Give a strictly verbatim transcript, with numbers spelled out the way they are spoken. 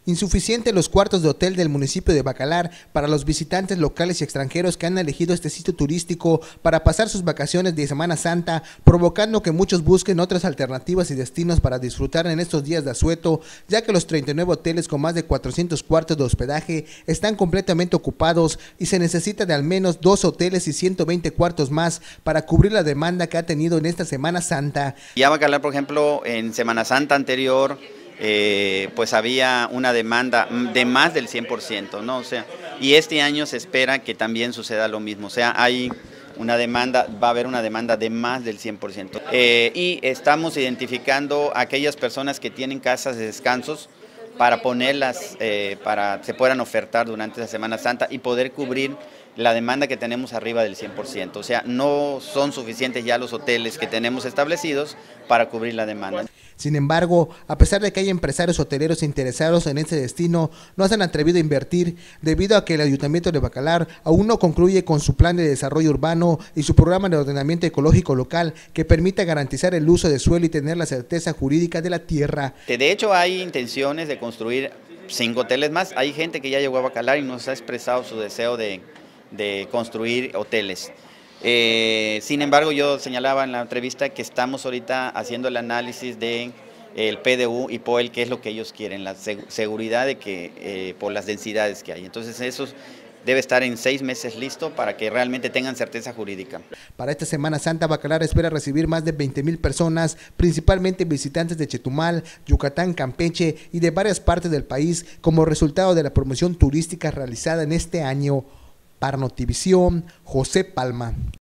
Insuficientes los cuartos de hotel del municipio de Bacalar para los visitantes locales y extranjeros que han elegido este sitio turístico para pasar sus vacaciones de Semana Santa, provocando que muchos busquen otras alternativas y destinos para disfrutar en estos días de asueto, ya que los treinta y nueve hoteles con más de cuatrocientos cuartos de hospedaje están completamente ocupados y se necesita de al menos dos hoteles y ciento veinte cuartos más para cubrir la demanda que ha tenido en esta Semana Santa. Ya Bacalar, por ejemplo, en Semana Santa anterior, Eh, pues había una demanda de más del cien por ciento, ¿no? O sea, y este año se espera que también suceda lo mismo, o sea, hay una demanda, va a haber una demanda de más del cien por ciento. Eh, y estamos identificando a aquellas personas que tienen casas de descansos para ponerlas, eh, para que se puedan ofertar durante la Semana Santa y poder cubrir la demanda que tenemos arriba del cien por ciento. O sea, no son suficientes ya los hoteles que tenemos establecidos para cubrir la demanda. Sin embargo, a pesar de que hay empresarios hoteleros interesados en este destino, no se han atrevido a invertir debido a que el Ayuntamiento de Bacalar aún no concluye con su plan de desarrollo urbano y su programa de ordenamiento ecológico local que permita garantizar el uso de suelo y tener la certeza jurídica de la tierra. De hecho, hay intenciones de construir cinco hoteles más. Hay gente que ya llegó a Bacalar y nos ha expresado su deseo de, de construir hoteles. Eh, sin embargo, yo señalaba en la entrevista que estamos ahorita haciendo el análisis de el P D U y P O E L, que es lo que ellos quieren, la seg seguridad de que eh, por las densidades que hay. Entonces eso debe estar en seis meses listo para que realmente tengan certeza jurídica. Para esta Semana Santa, Bacalar espera recibir más de veinte mil personas, principalmente visitantes de Chetumal, Yucatán, Campeche y de varias partes del país, como resultado de la promoción turística realizada en este año. Para Notivisión, José Palma.